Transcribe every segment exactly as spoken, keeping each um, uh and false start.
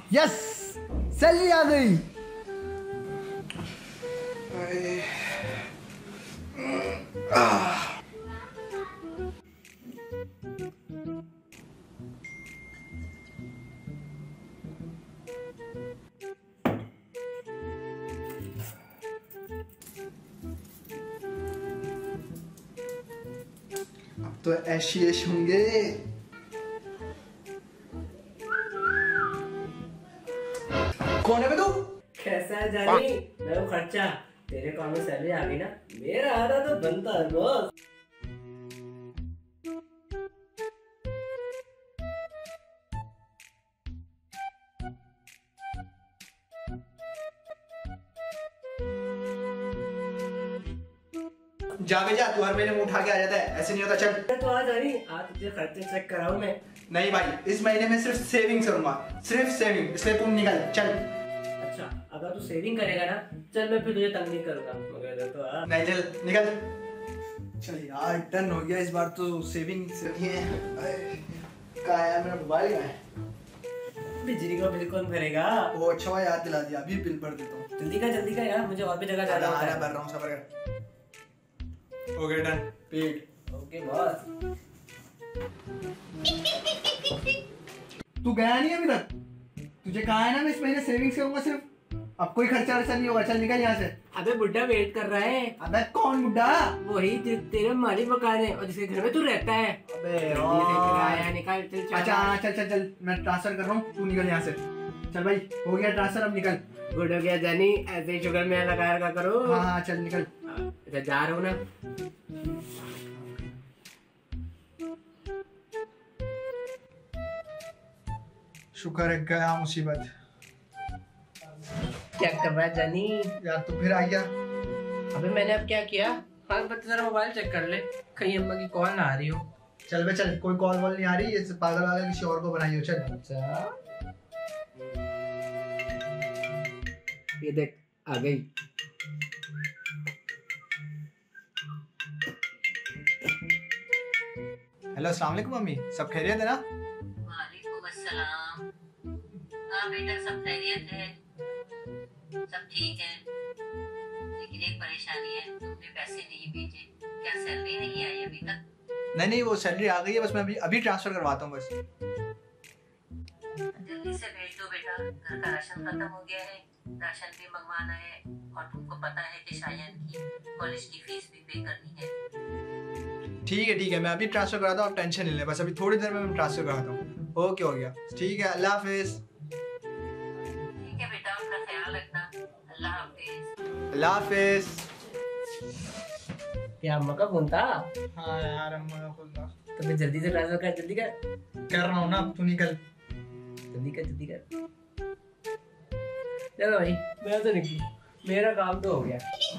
Yes, salary आ गई। अब तो ऐश ही ऐश होंगे। कौन है बे तू? कैसा है जानी? मैं वो खर्चा तेरे काम में सैलरी आ गई ना, मेरा आधा तो बनता है बॉस। जा बे जा, तू हर महीने मुंह उठा के आ जाता है, ऐसे नहीं होता। चल तो आ जानी, आज तुझे खर्चे चेक कराऊं मैं। नहीं भाई, इस महीने में सिर्फ सेविंग करूंगा, सिर्फ सेविंग, इसलिए तू निकल। चल। अच्छा, अगर तू सेविंग करेगा ना, चल मैं फिर तुझे तंग नहीं करूंगा, मगर तो आ। नहीं, चल निकल। चल यार, डन हो गया इस बार तो। सेविंग से है। कहाँ है मेरा मोबाइल? कहाँ है? बिजली का बिल कौन भरेगा? वो अच्छा हुआ याद दिला दिया, अभी बिल भर देता हूँ। जल्दी कर जल्दी कर यार, मुझे और भी जगह जाना होता है। भर रहा हूँ, सबर कर। Okay done, paid. Okay boss. तू गया नहीं अभी तक? तुझे कहा है ना मैं इस महीने सेविंग्स करूंगा सिर्फ, अब कोई खर्चा वर्चा नहीं होगा। चल निकल यहाँ से। अबे बुड्ढा वेट कर रहा है। अबे कौन बुड्ढा? वही तेरे मालिक मकान है और जिसके घर में तू रहता है। अबे किराया निकाल चल। अच्छा चल चल चल, मैं ट्रांसफर कर रहा हूँ, तू निकल यहाँ से। चल भाई, हो गया ट्रांसफर, अब निकल। गुड हो गया जानी, ऐसे ही शुगर में लगा रखा करो। हाँ हाँ चल निकल। अच्छा जा रहा हूँ ना। शुक्र है गया मुसीबत। क्या कर रहा है जानी? यार तू फिर आ गया। अबे मैंने अब क्या किया? हाँ बस जरा मोबाइल चेक कर ले, कहीं अम्मा की कॉल ना आ रही हो। चल बे चल, कोई कॉल वॉल नहीं आ रही, ये पागल वागल किसी और को बनाई हो। चल। अच्छा ये देख आ गई। हेलो, अस्सलाम वालेकुम मम्मी, सब खैरियत है ना? वालेकुम अस्सलाम। हाँ बेटा, सब खैरियत है, सब ठीक है, लेकिन एक परेशानी है, तुमने पैसे नहीं भेजे। क्या सैलरी नहीं आई अभी तक? नहीं नहीं, वो सैलरी आ गई है, बस मैं अभी अभी ट्रांसफर करवाता हूँ बस। जल्दी से भेज दो बेटा, घर का राशन खत्म हो गया है, राशन भी मंगवाना है, और तुमको पता है कि शायन की कॉलेज की फीस भी पे करनी है। ठीक है ठीक है, मैं अभी ट्रांसफर कराता हूँ, आप टेंशन नहीं ले, बस अभी थोड़ी देर में मैं ट्रांसफर कराता हूँ। ओके हो गया, ठीक है, अल्लाह हाफिज। ठीक है बेटा, अपना ख्याल रखना, अल्लाह हाफिज। अल्लाह हाफिज। क्या अम्मा का फोन था? हाँ यार, अम्मा का फोन था। तो फिर जल्दी से ट्रांसफर कर, जल्दी कर। कर रहा हूँ ना, तू निकल। जल्दी कर जल्दी कर। चलो भाई, मैं तो निकलूं, मेरा काम तो हो गया।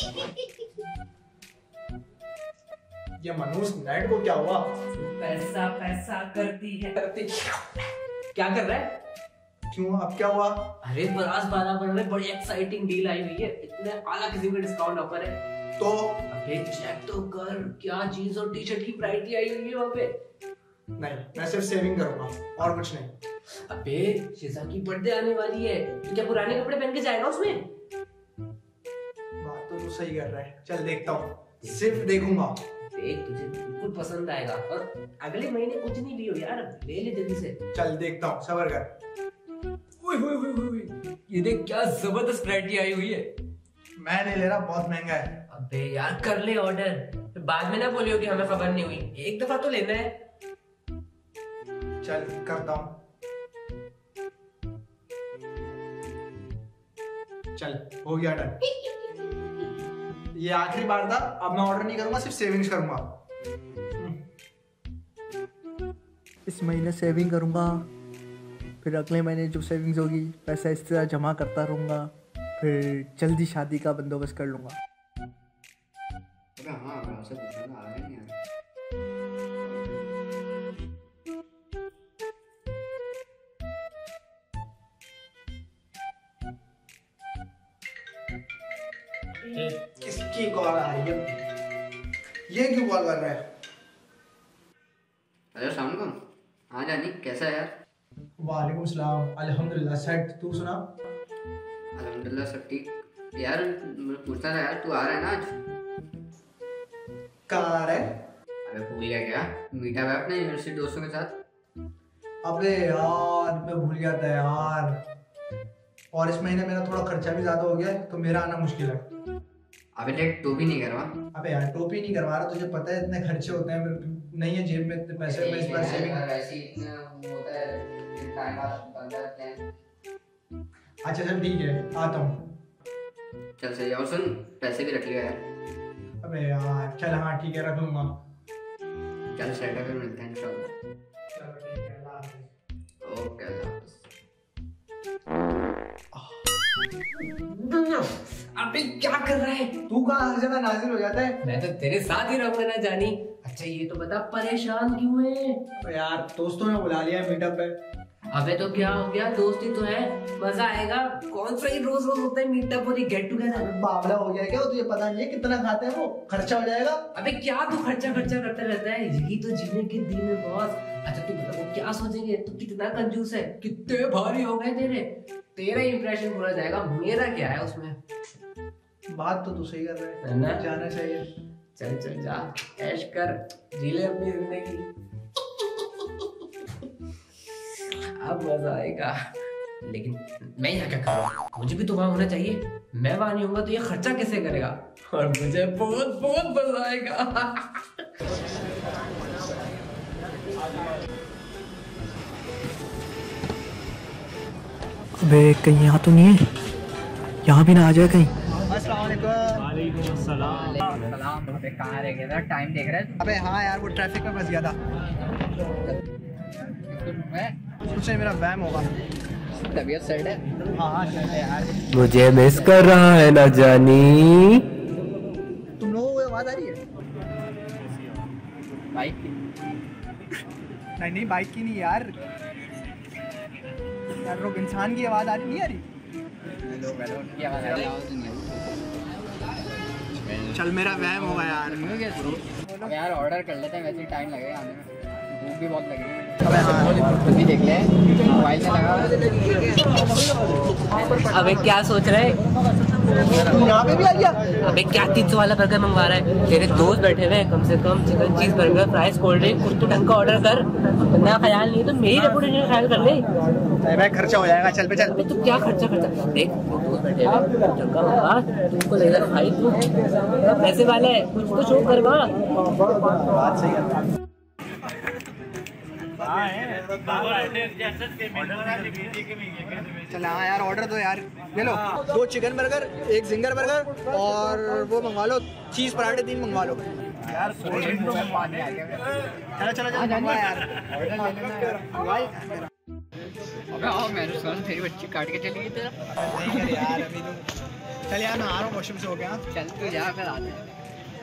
ये मनूस नाइट को क्या हुआ? पैसा पैसा करती है करती। क्या कर रहा है? क्यों, अब क्या हुआ? अरे बरास बारह पर में बड़ी एक्साइटिंग डील आई हुई है, इतने आला किस्म का डिस्काउंट ऑफर है। तो अबे चेक तो कर, क्या जीन्स और टी शर्ट की वैरायटी आई हुई है वहाँ पे। नहीं, मैं सिर्फ सेविंग करूंगा और कुछ नहीं। अबे शिजा की बर्थडे आने वाली है, तो क्या पुराने कपड़े पहन के जाएगा उसमें? बात तो तू सही कर रहा है, चल देखता हूँ, सिर्फ देखूंगा। देख, तुझे बिल्कुल पसंद आएगा, और अगले महीने कुछ नहीं लियो यार, ले ले जल्दी से। चल देखता हूँ, सबर कर। ओए ओए ओए ओए, ये देख क्या जबरदस्त वैरायटी आई हुई है। मैं नहीं ले रहा, बहुत महंगा है। अबे यार कर ले ऑर्डर, फिर बाद में ना बोलियो कि हमें खबर नहीं हुई, एक दफा तो लेना है। चल करता हूँ। चल हो गया डन। ये आखिरी बार था, अब मैं ऑर्डर नहीं करूंगा, सिर्फ सेविंग्स करूंगा। इस महीने सेविंग करूंगा, फिर अगले महीने जो सेविंग्स होगी पैसा इस तरह जमा करता रहूंगा, फिर जल्दी शादी का बंदोबस्त कर लूंगा। हाँ हाँ से पूछना आ रहे हैं यार। किसकी कॉल आ रही है? ये क्यों कॉल कर रहा है? अरे शाम को हाँ जानी, कैसा है यार? वालेकुम सलाम। अल्हम्दुलिल्लाह सेट। तू सुना? अल्हम्दुलिल्लाह सब ठीक। यार मैं पूछता था यार, तू आ रहा है ना आज? कहाँ आ रहा है? अबे भूल गया क्या? मीटा हुआ अपने यूनिवर्सिटी दोस्तों के साथ। अबे यार मैं भूल गया था यार, और इस महीने मेरा थोड़ा खर्चा भी ज्यादा हो गया है तो मेरा आना मुश्किल है। अबे देख, तू भी नहीं करवा। अबे यार टोपी नहीं करवा रहा, तुझे पता है इतने खर्चे होते हैं, मेरे नहीं है जेब में इतने पैसे। मैं इस बार सेविंग ऐसे ही इतना होता है, टाइम पास बन जाते हैं। अच्छा चल ठीक है, आता हूँ। चल सही है, और सुन पैसे भी रख लिया यार। अबे यार चल, हाँ ठीक है रख लूंगा। चल सेट है, फिर मिलते हैं इंशाल्लाह। चलो ठीक है, अल्लाह हाफिज़। ओके अल्लाह हाफिज़। अबे क्या कर रहा है तू कहाँ हर जगह नाजिल हो जाता है? मैं तो तेरे साथ ही रहूंगा ना जानी। अच्छा ये तो बता परेशान क्यों है? अबे यार दोस्तों ने बुला लिया है मीटअप पे। अबे तो क्या हो गया, दोस्ती तो है, मजा आएगा। कौन सा ही रोज रोज होता है मीटअप और गेट टुगेदर? बावला हो गया क्या? तुझे पता नहीं है कितना खाते हैं वो, खर्चा हो जाएगा। अबे क्या तू खर्चा खर्चा करता रहता है, यही तो जीने के दिन है बॉस। अच्छा तू बता वो क्या सोचेंगे, तू कितना कंजूस है, कितने भारी हो गए तेरे। तेरा इंप्रेशन पूरा जाएगा, मेरा क्या है उसमें। बात तो तू सही कर रहा है है, ना? जाना चाहिए। चल चल जा, ऐश कर, जी ले अपनी जिंदगी, अब मजा आएगा। लेकिन मैं यहाँ क्या करूँ, मुझे भी तो वहां होना चाहिए। मैं वहां नहीं होऊंगा तो ये खर्चा कैसे करेगा, और मुझे बहुत बहुत मजा आएगा। अबे कहीं यहाँ तो नहीं है, यहाँ भी ना आ जाए कहीं। सलाम। अबे कहाँ रह गया था? टाइम देख रहा है? अबे हाँ यार वो ट्रैफिक में फंस गया था। कुछ नहीं, मेरा वैम होगा। तबीयत सेट है? हाँ हाँ चल यार। मुझे मिस कर रहा है ना जानी। तुम लोगों को आवाज आ रही है? बाइक की? नहीं नहीं बाइक की नहीं यार, यार लोग इंसान की आवाज आ रही नहीं आ रही? हेलो हेलो की आवाज आ रही है? चल मेरा वैम होगा यार। अब यार ऑर्डर कर लेते हैं, वैसे ही टाइम लगेगा आने में, भूख भी बहुत लगेगी। खुद ही देख ले, मोबाइल में लगा। अबे क्या सोच रहे है? तू यहाँ पे भी आ गया? अबे क्या तीन सौ वाला बर्गर मंगवा रहा है? तेरे दोस्त बैठे हुए हैं, कम से कम chicken cheese burger, fries, cold drink, कुछ तो ढंग का ऑर्डर कर। इतना ख्याल नहीं तो मेरी रेपुटेशन ख्याल कर ले। अरे भाई खर्चा हो जाएगा, चल पे चल। अबे तू क्या खर्चा करता, देख दोस्त बैठे हुए हैं, ढंग का मंगा, तुमको लगेगा भाई तू पैसे वाला है, कुछ तो शो करवा। बात सही है। चल हाँ यार ऑर्डर दो यार, ले लो। दो चिकन बर्गर, एक जिंगर बर्गर, और वो मंगवा लो चीज पराठे तीन मंगवा लो यार। चलो चलो चलो मंगवा यार। अबे आओ, मैंने सुना तेरी बच्ची काट के चली गई तेरा। नहीं कर यार अभी तो। चल यार मैं आ रहा हूँ, वॉशरूम से हो गया। चल तू जा, फिर आते हैं।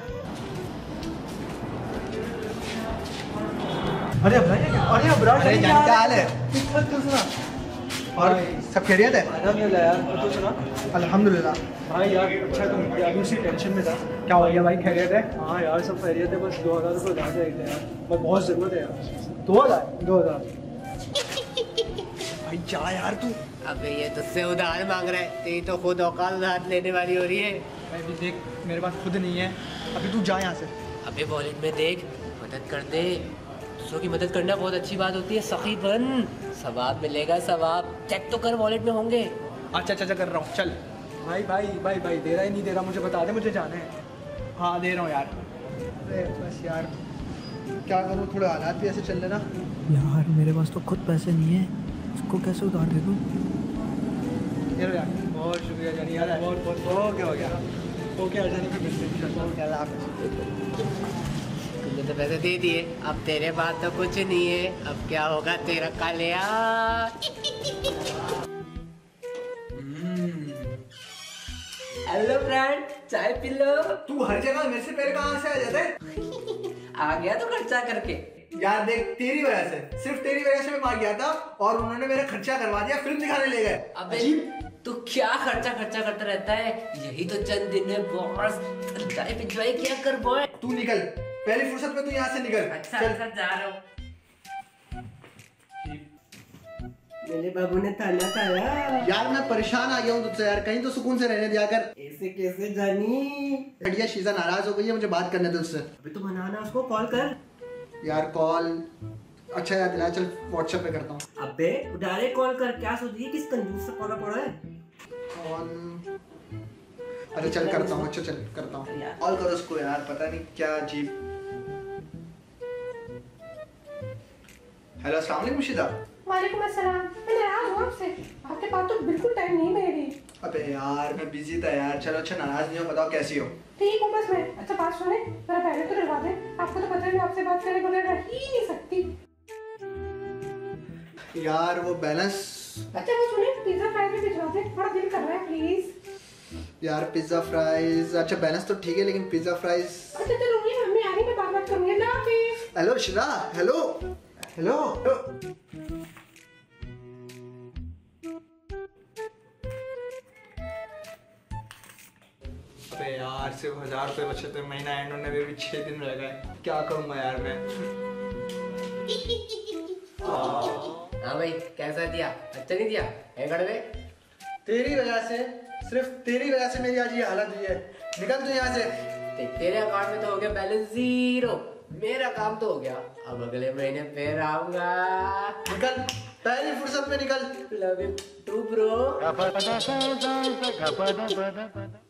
अरे भाई अरे अबरार अरे जान क्या हाल है? तू सुना और सब खैरियत है? अल्हम्दुलिल्लाह यार, तू सुना? अल्हम्दुलिल्लाह। भाई यार अच्छा तुम अभी उसी टेंशन में था। क्या हो गया भाई, खैरियत है? हाँ यार सब खैरियत है, बस दो हज़ार रुपये उधार दे देते यार, बस बहुत ज़रूरत है यार। दो हजार दो हज़ार भाई जा यार तू। अबे ये तुझसे उधार मांग रहा है, तेरी तो खुद औकात उधार लेने वाली हो रही है। भाई भी देख मेरे पास खुद नहीं है, अभी तू जा यहाँ से। अबे वॉलेट में देख, मदद कर दे, दूसरों की मदद करना बहुत अच्छी बात होती है, सखी बन, सवाब मिलेगा सवाब। चेक तो कर वॉलेट में होंगे। अच्छा अच्छा कर रहा हूँ, चल। भाई भाई भाई भाई दे रहा है नहीं दे रहा मुझे बता दे, मुझे जाना है। हाँ दे रहा हूँ यार। अरे बस यार क्या करूँ, थोड़े हालात भी ऐसे चल रहे ना यार। मेरे पास तो खुद पैसे नहीं है, उसको कैसे उधार दे दूँ? ये लो यार। बहुत शुक्रिया जानी यार, बहुत बहुत ओके हो गया। ओके आ जाने फिर मिलते हैं। अल्लाह हाफ़िज़। तुमने तो पैसे दे दिए, अब तेरे पास तो कुछ नहीं है, अब क्या होगा तेरा कालिया। हेलो फ्रेंड, चाय पी लो। तू हर जगह मेरे से पहले कहाँ से आ जाता है? आ गया तो खर्चा करके। यार देख तेरी वजह से, सिर्फ तेरी वजह से मैं वहाँ गया था और उन्होंने मेरा खर्चा करवा दिया, फिल्म दिखाने ले गए। अबे तू क्या खर्चा खर्चा करता रहता है, यही तो चंद दिन है बॉस, लाइफ एंजॉय किया कर बॉय। तू निकल, पहली फुर्सत में तू यहाँ से निकल। अच्छा चल। अच्छा जा रहा हूँ। मेरे बाबू ने ताना खाया। यार मैं परेशान आ गया हूँ तुझसे यार, कहीं तो सुकून से रहने दिया कर। ऐसे कैसे जानी? बढ़िया शीजा नाराज हो गई है, मुझे बात करने दे उससे। अभी तो मनाना, उसको कॉल कर। यार कॉल, अच्छा यार दिला, चल व्हाट्सएप पे करता हूँ। अबे डायरेक्ट कॉल कर, क्या सोच रही है किस कंजूस से कॉल पड़ा है? कॉल, अच्छा चल करता हूँ, अच्छा चल करता हूँ, कॉल करो उसको यार, पता नहीं क्या अजीब। हेलो अस्सलाम वालेकुम शीजा। वालेकुम अस्सलाम। मैं नाराज हूँ आपसे, आपके पास तो बिल्कुल टाइम नहीं मेरी। अबे यार मैं बिजी था यार। चलो अच्छा नाराज नहीं हो, बताओ कैसी हो? ठीक हूँ बस मैं। अच्छा बात सुने, मेरा पहले तो डरवा दे, आपको तो पता है मैं आपसे बात करने बगैर रह ही नहीं सकती। यार वो बैलेंस। अच्छा वो सुने, पिज्जा फ्राई भी भिजवा दे, थोड़ा दिल कर रहा है प्लीज। यार पिज्जा फ्राइज, अच्छा बैलेंस तो ठीक है लेकिन पिज्जा फ्राइज। अच्छा तो रुकिए, मम्मी आ रही, मैं बात बात करूँगी। अल्लाह हाफिज। Hello Sheeza, hello hello. अबे यार सिर्फ हजार रुपए बचे थे, महीना एंड होने में भी छह दिन रह गए, क्या करूंगा यार मैं। हाँ भाई कैसा दिया? अच्छा नहीं दिया है गड़बे? तेरी वजह से, सिर्फ तेरी वजह से मेरी आज ये हालत हुई है। निकल तू यहाँ से। ते- तेरे अकाउंट में तो हो गया बैलेंस जीरो, मेरा काम तो हो गया, अब अगले महीने फिर आऊंगा। निकल, पहली फुर्सत में निकल। Love you too bro.